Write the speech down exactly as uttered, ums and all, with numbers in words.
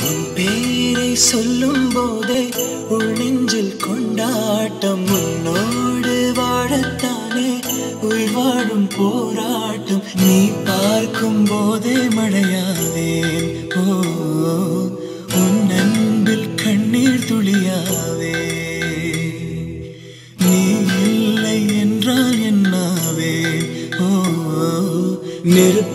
உன் பேரை சொல்லும் போதே உள்ளெஞ்சில் கொண்டாட்டம் உன்னோடு வாழத்தானே உயிர் வாழும் போராட்டம் நீ பார்க்கும் போதே மழையாவேன் ஓ உன் அன்பில் கண்ணீர் துளியாவே நீ இல்லை என்றால் என்னாவே ஓ நெருப்பு